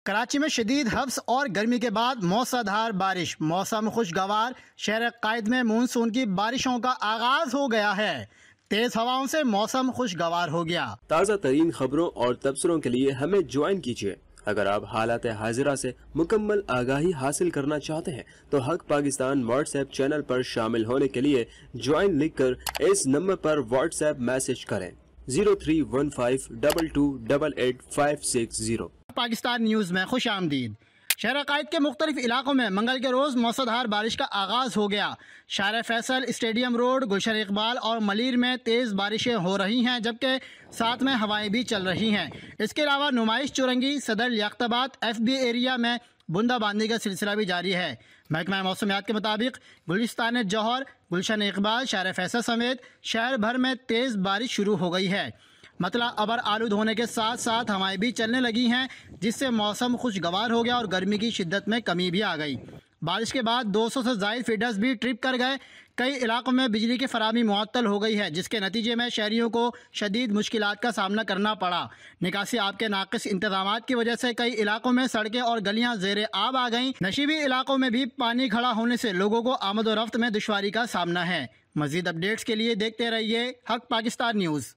کراچی میں شدید حبس اور گرمی کے بعد موسلادھار بارش، موسم خوشگوار، شہر قائد میں مونسون کی بارشوں کا آغاز ہو گیا ہے۔ تیز ہواؤں سے موسم خوشگوار ہو گیا۔ تازہ ترین خبروں اور تبصروں کے لیے ہمیں جوائن کیجیے۔ اگر آپ حالات حاضرہ سے مکمل آگاہی حاصل کرنا چاہتے ہیں تو Haq Pakistan WhatsApp channel پر شامل ہونے کے لیے جوائن لکھ کر اس نمبر پر واٹس ایپ میسج کریں 031522888560۔ پاکستان نیوز میں خوش آمدید۔ شہر قائد کے مختلف علاقوں میں منگل کے روز موسلادھار بارش کا آغاز ہو گیا۔ شارع فیصل، اسٹیڈیم روڈ، گلشن اقبال اور ملیر میں تیز بارشیں ہو رہی ہیں، جبکہ ساتھ میں ہوائیں بھی چل رہی ہیں۔ اس کے علاوہ نمائش چورنگی، صدر لیاقت آباد، ایف بی ایریا میں بوندا باندی کا سلسلہ بھی جاری ہے۔ محکمہ موسمیات کے مطابق گلستان جوہر، گلشن اقبال، شارع فیصل سمیت شہر بھر میں تیز بارش شروع ہو گئی ہے۔ مطلع ابر آلود ہونے کے ساتھ ساتھ ہوائیں بھی چلنے لگی ہیں، جس سے موسم خوشگوار ہو گیا اور گرمی کی شدت میں کمی بھی آ گئی۔ بارش کے بعد 200 سے زائد فیڈرز بھی ٹرپ کر گئے۔ کئی علاقوں میں بجلی کی فراہمی معطل ہو گئی ہے، جس کے نتیجے میں شہریوں کو شدید مشکلات کا سامنا کرنا پڑا۔ نکاسی آب کے ناقص انتظامات کی وجہ سے کئی علاقوں میں سڑکیں اور گلیاں زیر آب آ گئیں۔ نشیبی علاقوں میں بھی پانی کھڑا ہونے سے لوگوں کو آمد و رفت میں دشواری کا سامنا ہے۔ مزید اپڈیٹس کے لیے دیکھتے رہیے حق پاکستان نیوز۔